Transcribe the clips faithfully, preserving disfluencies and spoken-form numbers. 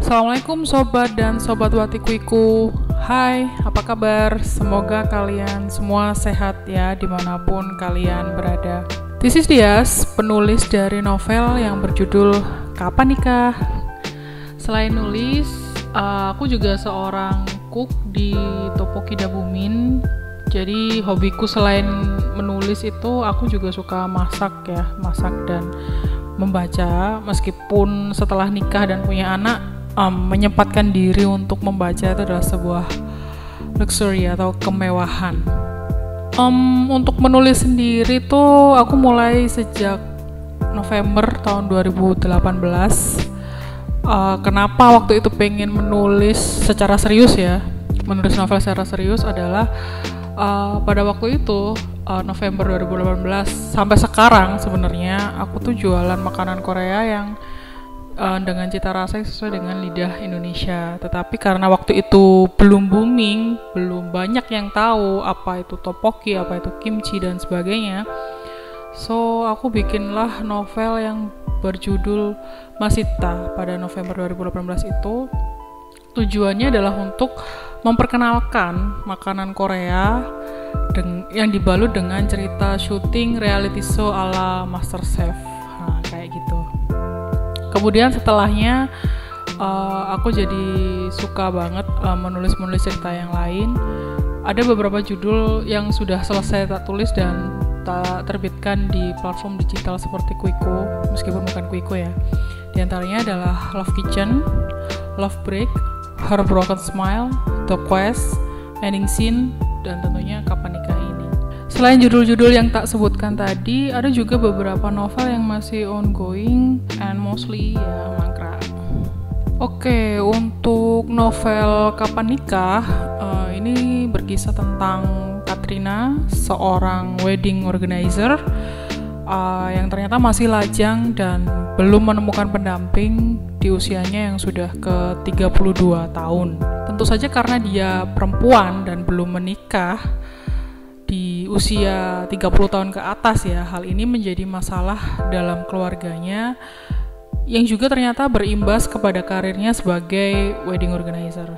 Assalamualaikum sobat dan sobat Watikuiku. Hai, apa kabar? Semoga kalian semua sehat ya dimanapun kalian berada. This is Dias, penulis dari novel yang berjudul Kapan Nikah. Selain nulis, uh, aku juga seorang cook di Topoki Dabumin. Jadi hobiku selain menulis itu aku juga suka masak ya, masak dan membaca. Meskipun setelah nikah dan punya anak, Um, menyempatkan diri untuk membaca itu adalah sebuah luxury atau kemewahan. Um, untuk menulis sendiri tuh aku mulai sejak November tahun dua ribu delapan belas. Uh, kenapa waktu itu pengen menulis secara serius ya? Menulis novel secara serius adalah uh, pada waktu itu uh, November dua ribu delapan belas sampai sekarang sebenarnya aku tuh jualan makanan Korea yang Uh, dengan cita rasa yang sesuai dengan lidah Indonesia. Tetapi karena waktu itu belum booming, belum banyak yang tahu apa itu tteokbokki, apa itu kimchi dan sebagainya. So aku bikinlah novel yang berjudul Masita pada November dua ribu delapan belas itu. Tujuannya adalah untuk memperkenalkan makanan Korea deng- yang dibalut dengan cerita syuting reality show ala MasterChef. Nah, kayak gitu. Kemudian setelahnya uh, aku jadi suka banget uh, menulis-menulis cerita yang lain. Ada beberapa judul yang sudah selesai tak tulis dan tak terbitkan di platform digital seperti Kuiko, meskipun bukan Kuiko ya. Di antaranya adalah Love Kitchen, Love Break, Heartbroken Smile, The Quest, Ending Scene, dan tentunya Kapan Nikah Ini. Selain judul-judul yang tak sebutkan tadi, ada juga beberapa novel yang masih ongoing and mostly ya mangkrak. Oke, untuk novel Kapan Nikah, uh, ini berkisah tentang Katrina, seorang wedding organizer uh, yang ternyata masih lajang dan belum menemukan pendamping di usianya yang sudah ke tiga puluh dua tahun. Tentu saja karena dia perempuan dan belum menikah di usia tiga puluh tahun ke atas ya, hal ini menjadi masalah dalam keluarganya yang juga ternyata berimbas kepada karirnya sebagai wedding organizer.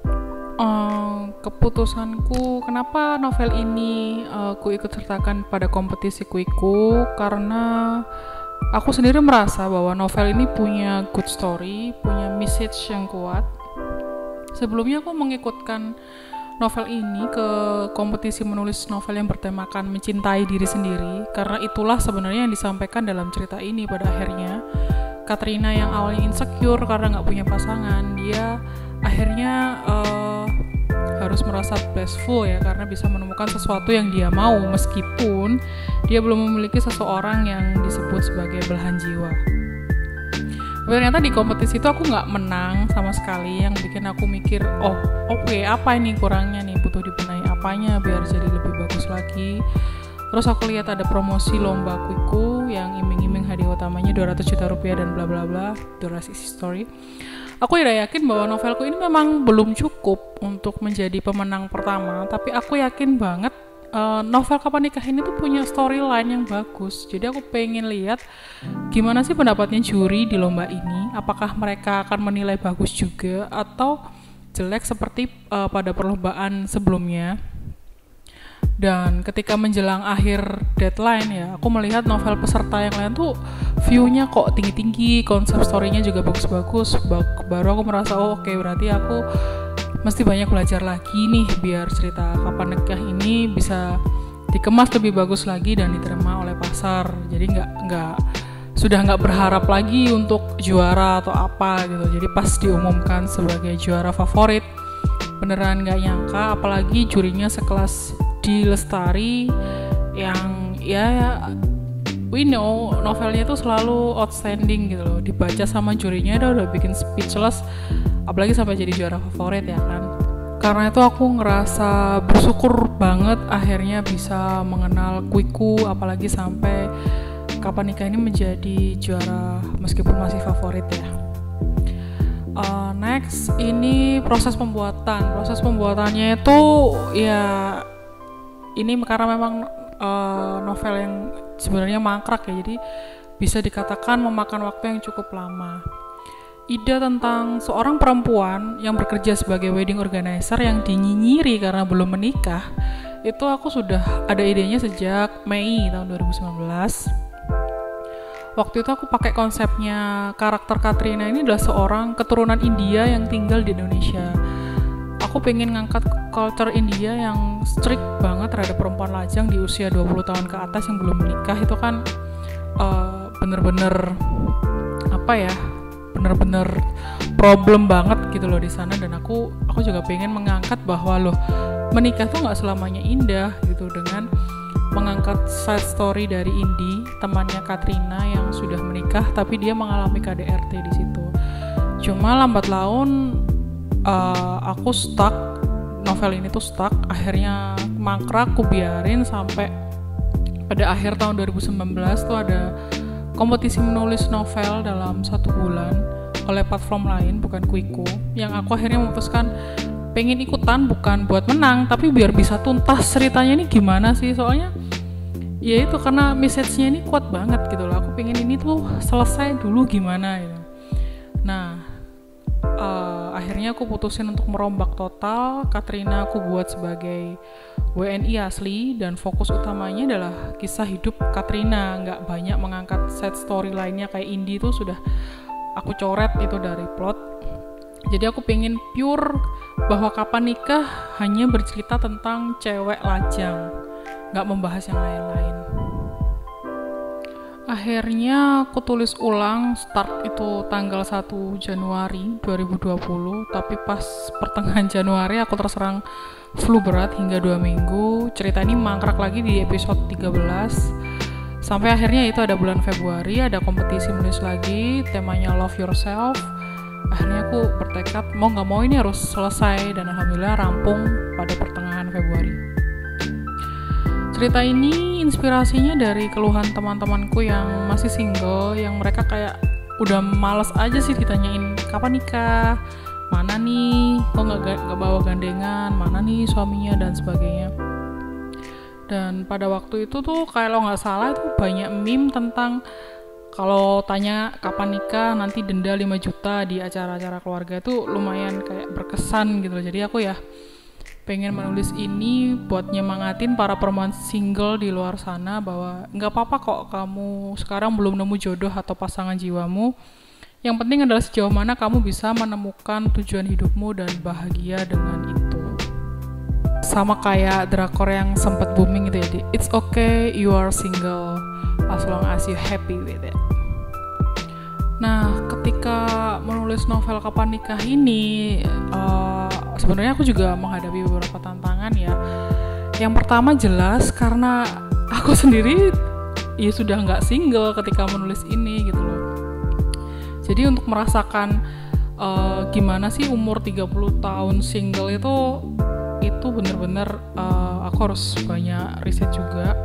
Uh, keputusanku kenapa novel ini uh, ku ikut sertakan pada kompetisi Kuiku karena aku sendiri merasa bahwa novel ini punya good story, punya message yang kuat. Sebelumnya aku mengikutkan novel ini ke kompetisi menulis novel yang bertemakan mencintai diri sendiri, karena itulah sebenarnya yang disampaikan dalam cerita ini pada akhirnya. Katrina yang awalnya insecure karena gak punya pasangan, dia akhirnya uh, harus merasa blissful ya, karena bisa menemukan sesuatu yang dia mau meskipun dia belum memiliki seseorang yang disebut sebagai belahan jiwa. Ternyata di kompetisi itu aku nggak menang sama sekali, yang bikin aku mikir, oh oke okay, apa ini kurangnya nih, butuh dibenahi apanya biar jadi lebih bagus lagi. Terus aku lihat ada promosi lomba Kuiku yang iming-iming hadiah utamanya dua ratus juta rupiah dan bla bla bla, durasi story. Aku udah yakin bahwa novelku ini memang belum cukup untuk menjadi pemenang pertama, tapi aku yakin banget Uh, novel Kapan Nikah ini tuh punya storyline yang bagus. Jadi aku pengen lihat gimana sih pendapatnya juri di lomba ini. Apakah mereka akan menilai bagus juga atau jelek seperti uh, pada perlombaan sebelumnya. Dan ketika menjelang akhir deadline ya, aku melihat novel peserta yang lain tuh view-nya kok tinggi-tinggi, konsep story-nya juga bagus-bagus. Baru aku merasa oh oke okay, berarti aku mesti banyak belajar lagi nih biar cerita Kapan Nikah ini bisa dikemas lebih bagus lagi dan diterima oleh pasar. Jadi nggak nggak sudah nggak berharap lagi untuk juara atau apa gitu. Jadi pas diumumkan sebagai juara favorit, beneran nggak nyangka, apalagi jurinya sekelas Di Lestari yang ya we know novelnya tuh selalu outstanding gitu loh. Dibaca sama jurinya udah udah bikin speechless, apalagi sampai jadi juara favorit ya kan. Karena itu aku ngerasa bersyukur banget akhirnya bisa mengenal Kuiku, apalagi sampai Kapan Nikah ini menjadi juara meskipun masih favorit ya. Uh, next ini proses pembuatan. Proses pembuatannya itu ya ini karena memang uh, novel yang sebenarnya mangkrak ya, jadi bisa dikatakan memakan waktu yang cukup lama. ide tentang seorang perempuan yang bekerja sebagai wedding organizer yang dinyinyiri karena belum menikah. Itu aku sudah ada idenya sejak Mei tahun dua ribu sembilan belas. Waktu itu aku pakai konsepnya karakter Katrina ini adalah seorang keturunan India yang tinggal di Indonesia. Aku pengen ngangkat culture India yang strict banget terhadap perempuan lajang di usia dua puluh tahun ke atas yang belum menikah. Itu kan uh, bener-bener apa ya, bener-bener problem banget gitu loh di sana. Dan aku aku juga pengen mengangkat bahwa loh, menikah tuh nggak selamanya indah gitu, dengan mengangkat side story dari Indi, temannya Katrina yang sudah menikah tapi dia mengalami K D R T di situ. Cuma lambat laun uh, aku stuck, novel ini tuh stuck, akhirnya mangkrak, aku biarin sampai pada akhir tahun dua ribu sembilan belas tuh ada kompetisi menulis novel dalam satu bulan oleh platform lain, bukan Kuiku, yang aku akhirnya memutuskan pengen ikutan, bukan buat menang tapi biar bisa tuntas ceritanya ini gimana sih, soalnya ya itu karena message-nya ini kuat banget gitu loh, aku pengen ini tuh selesai dulu gimana gitu. Nah uh, akhirnya aku putusin untuk merombak total. Katrina aku buat sebagai W N I asli dan fokus utamanya adalah kisah hidup Katrina, nggak banyak mengangkat side story lainnya kayak Indi tuh sudah aku coret itu dari plot. Jadi aku pengen pure bahwa Kapan Nikah hanya bercerita tentang cewek lajang, nggak membahas yang lain-lain. Akhirnya aku tulis ulang, start itu tanggal satu Januari dua ribu dua puluh, tapi pas pertengahan Januari aku terserang flu berat hingga dua minggu. Cerita ini mangkrak lagi di episode tiga belas. Sampai akhirnya itu ada bulan Februari, ada kompetisi menulis lagi, temanya Love Yourself. Akhirnya aku bertekad mau gak mau ini harus selesai, dan alhamdulillah rampung pada pertengahan Februari. Cerita ini inspirasinya dari keluhan teman-temanku yang masih single, yang mereka kayak udah males aja sih ditanyain kapan nikah, mana nih, kok gak, gak bawa gandengan, mana nih suaminya, dan sebagainya. Dan pada waktu itu tuh kalau gak salah itu banyak meme tentang kalau tanya kapan nikah nanti denda lima juta di acara-acara keluarga, itu lumayan kayak berkesan gitu loh. Jadi aku ya pengen menulis ini buat nyemangatin para perempuan single di luar sana bahwa nggak apa-apa kok kamu sekarang belum nemu jodoh atau pasangan jiwamu. Yang penting adalah sejauh mana kamu bisa menemukan tujuan hidupmu dan bahagia dengan itu. Sama kayak drakor yang sempat booming gitu ya, it's okay you are single as long as you happy with it. Nah, ketika menulis novel Kapan Nikah ini, uh, sebenarnya aku juga menghadapi beberapa tantangan ya. Yang pertama jelas karena aku sendiri ya sudah nggak single ketika menulis ini gitu loh. Jadi untuk merasakan uh, gimana sih umur tiga puluh tahun single itu, itu bener-bener uh, aku harus banyak riset juga.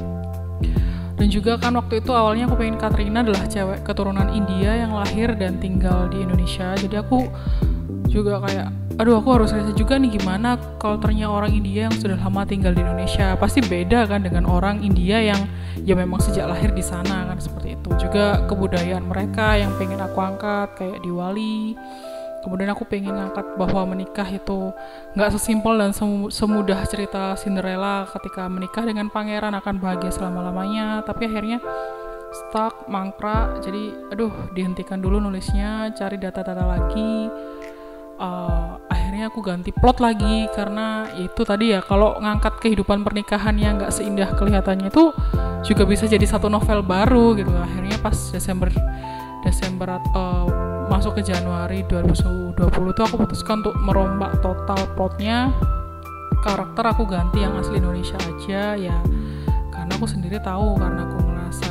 Dan juga kan waktu itu awalnya aku pengen Katrina adalah cewek keturunan India yang lahir dan tinggal di Indonesia. Jadi aku juga kayak, aduh aku harus riset juga nih gimana culture-nya orang India yang sudah lama tinggal di Indonesia. Pasti beda kan dengan orang India yang ya memang sejak lahir di sana kan, seperti itu. Juga kebudayaan mereka yang pengen aku angkat kayak Diwali. Kemudian aku pengen ngangkat bahwa menikah itu gak sesimpel dan sem- semudah cerita Cinderella ketika menikah dengan pangeran akan bahagia selama-lamanya. Tapi akhirnya stuck, mangkrak. Jadi aduh dihentikan dulu nulisnya, cari data-data lagi. uh, Akhirnya aku ganti plot lagi karena itu tadi ya, kalau ngangkat kehidupan pernikahan yang gak seindah kelihatannya itu juga bisa jadi satu novel baru gitu. Akhirnya pas Desember Desember uh, masuk ke Januari dua ribu dua puluh tuh aku putuskan untuk merombak total plotnya. Karakter aku ganti yang asli Indonesia aja ya, karena aku sendiri tahu, karena aku ngerasa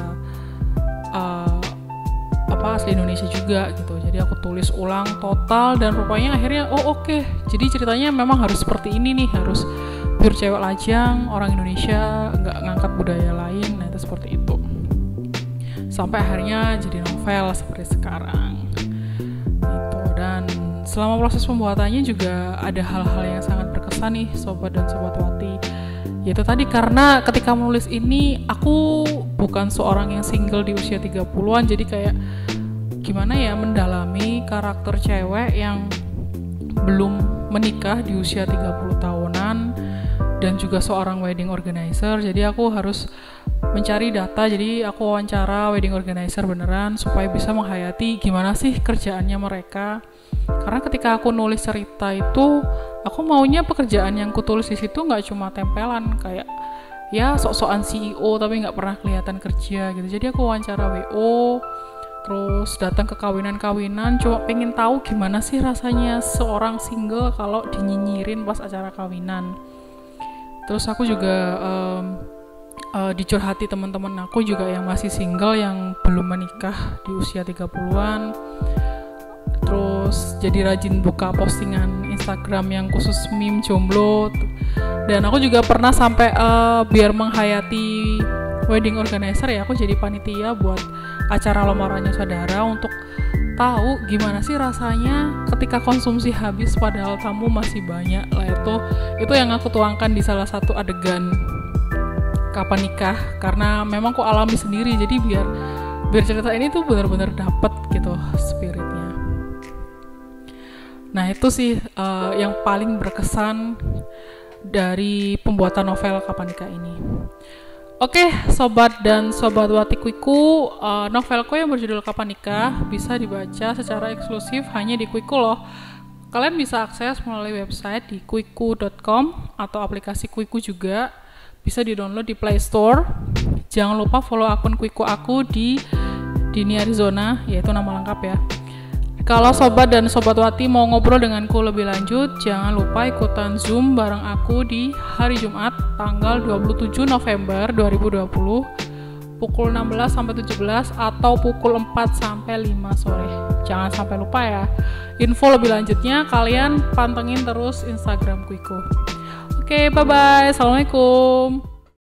uh, apa asli Indonesia juga gitu. Jadi aku tulis ulang total dan rupanya akhirnya oh oke okay. Jadi ceritanya memang harus seperti ini nih, harus pure cewek lajang orang Indonesia, nggak ngangkat budaya lain. Nah itu seperti itu sampai akhirnya jadi novel seperti sekarang. Dan selama proses pembuatannya juga ada hal-hal yang sangat berkesan nih sobat dan sobat Wati. Yaitu tadi karena ketika menulis ini aku bukan seorang yang single di usia tiga puluhan, jadi kayak gimana ya, mendalami karakter cewek yang belum menikah di usia tiga puluh tahunan dan juga seorang wedding organizer. Jadi aku harus mencari data, jadi aku wawancara wedding organizer beneran supaya bisa menghayati gimana sih kerjaannya mereka. Karena ketika aku nulis cerita itu, aku maunya pekerjaan yang kutulis di situ nggak cuma tempelan kayak ya sok-sokan C E O tapi nggak pernah kelihatan kerja gitu. Jadi aku wawancara W O, terus datang ke kawinan-kawinan, cuma pengen tahu gimana sih rasanya seorang single kalau dinyinyirin pas acara kawinan. Terus aku juga um, uh, dicurhati teman-teman aku juga yang masih single, yang belum menikah di usia tiga puluhan. Terus jadi rajin buka postingan Instagram yang khusus meme jomblo. Dan aku juga pernah sampai uh, biar menghayati wedding organizer ya, aku jadi panitia buat acara lamarannya saudara untuk tahu gimana sih rasanya ketika konsumsi habis padahal tamu masih banyak lah. Itu itu yang aku tuangkan di salah satu adegan kapan nikah, karena memang aku alami sendiri, jadi biar biar cerita ini tuh benar-benar dapet gitu spiritnya. Nah itu sih uh, yang paling berkesan dari pembuatan novel Kapan Nikah ini. Oke, sobat dan sobat Watikuiku, uh, novelku yang berjudul Kapan Nikah bisa dibaca secara eksklusif hanya di Kuiku loh. Kalian bisa akses melalui website di kuiku dot com atau aplikasi Kuiku juga bisa di-download di Play Store. Jangan lupa follow akun Kuiku aku di Dini Arizona, yaitu nama lengkap ya. Kalau sobat dan sobat Wati mau ngobrol denganku lebih lanjut, jangan lupa ikutan Zoom bareng aku di hari Jumat tanggal dua puluh tujuh November dua ribu dua puluh pukul enam belas sampai tujuh belas atau pukul empat sampai lima sore. Jangan sampai lupa ya. Info lebih lanjutnya kalian pantengin terus Instagram Kuiku. Oke, bye-bye. Assalamualaikum.